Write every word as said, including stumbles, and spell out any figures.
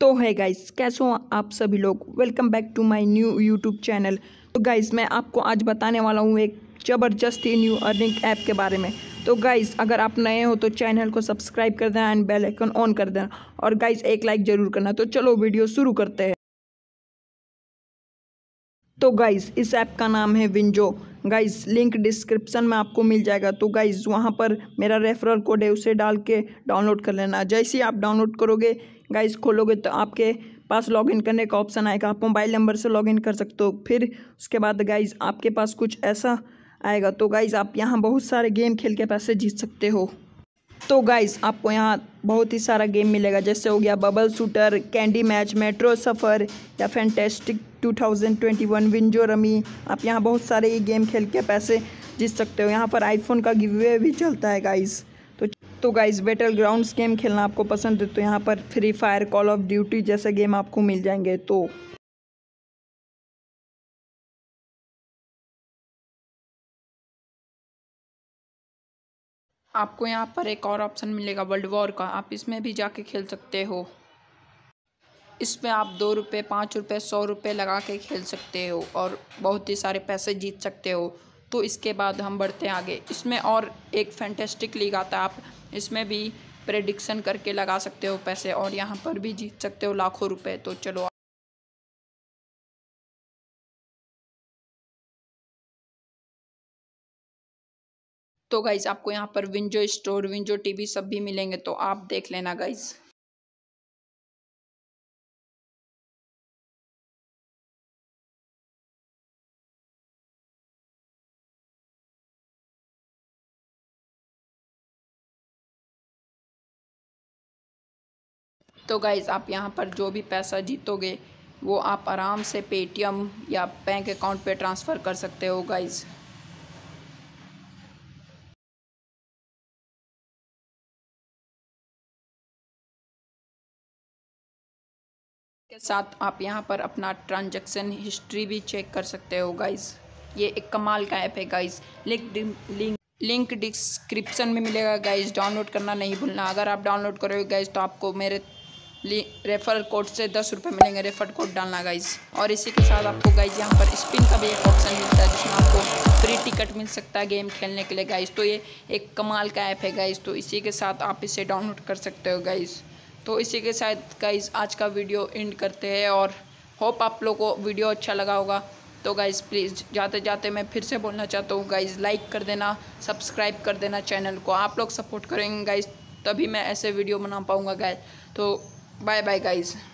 तो है गाइस, कैसे हो आप सभी लोग। Welcome back to my new YouTube channel. तो गाइस मैं आपको आज बताने वाला हूँ एक ज़बरदस्त ही न्यू अर्निंग ऐप के बारे में। तो गाइस अगर आप नए हो तो चैनल को सब्सक्राइब कर देना एंड बेल आइकन ऑन कर देना, और गाइस एक लाइक ज़रूर करना। तो चलो वीडियो शुरू करते हैं। तो गाइस इस ऐप का नाम है विंजो। गाइस लिंक डिस्क्रिप्शन में आपको मिल जाएगा। तो गाइस वहाँ पर मेरा रेफरल कोड है, उसे डाल के डाउनलोड कर लेना। जैसे ही आप डाउनलोड करोगे गाइस खोलोगे तो आपके पास लॉगिन करने का ऑप्शन आएगा। आप मोबाइल नंबर से लॉगिन कर सकते हो। फिर उसके बाद गाइस आपके पास कुछ ऐसा आएगा। तो गाइस आप यहाँ बहुत सारे गेम खेल के पैसे जीत सकते हो। तो गाइस आपको यहाँ बहुत ही सारा गेम मिलेगा, जैसे हो गया bubble shooter, candy match, metro सफ़र या fantastic two thousand twenty one, WinZO rummy. आप यहाँ बहुत सारे ये गेम खेल के पैसे जीत सकते हो। यहाँ पर आईफोन का गिवअवे भी चलता है गाइस। तो तो गाइस बैटल ग्राउंड्स गेम खेलना आपको पसंद है तो यहाँ पर free fire, call of duty जैसे गेम आपको मिल जाएंगे। तो आपको यहाँ पर एक और ऑप्शन मिलेगा वर्ल्ड वॉर का, आप इसमें भी जाके खेल सकते हो। इसमें आप दो रुपये, पाँच रुपये, सौ रुपये लगा के खेल सकते हो और बहुत ही सारे पैसे जीत सकते हो। तो इसके बाद हम बढ़ते हैं आगे। इसमें और एक फैंटेस्टिक लीग आता है, आप इसमें भी प्रेडिक्शन करके लगा सकते हो पैसे और यहाँ पर भी जीत सकते हो लाखों रुपए। तो चलो। तो गाइज आपको यहाँ पर विंजो स्टोर, विंजो टीवी सब भी मिलेंगे, तो आप देख लेना गाइज। तो गाइज़ आप यहाँ पर जो भी पैसा जीतोगे वो आप आराम से पेटीएम या बैंक अकाउंट पे ट्रांसफ़र कर सकते हो गाइज़। के साथ आप यहाँ पर अपना ट्रांजैक्शन हिस्ट्री भी चेक कर सकते हो गाइज़। ये एक कमाल का ऐप है guys. Link link link description में मिलेगा गाइज़, डाउनलोड करना नहीं भूलना। अगर आप डाउनलोड करोगे गाइज़ तो आपको मेरे रेफर कोड से दस रुपये मिलेंगे, रेफर कोड डालना गाइज़। और इसी के साथ आपको गाइज़ यहाँ पर स्पिन का भी एक ऑप्शन मिलता है, जिसमें आपको फ्री टिकट मिल सकता है गेम खेलने के लिए गाइज़। तो ये एक कमाल का ऐप है गाइज़। तो इसी के साथ आप इसे डाउनलोड कर सकते हो गाइज़। तो इसी के साथ गाइज़ आज का वीडियो एंड करते हैं और होप आप लोगों को वीडियो अच्छा लगा होगा। तो गाइज़ प्लीज़ जाते जाते मैं फिर से बोलना चाहता हूँ गाइज़, लाइक कर देना, सब्सक्राइब कर देना चैनल को। आप लोग सपोर्ट करेंगे गाइज़ तभी मैं ऐसे वीडियो बना पाऊँगा गाइज़। तो बाय बाय गाइज़।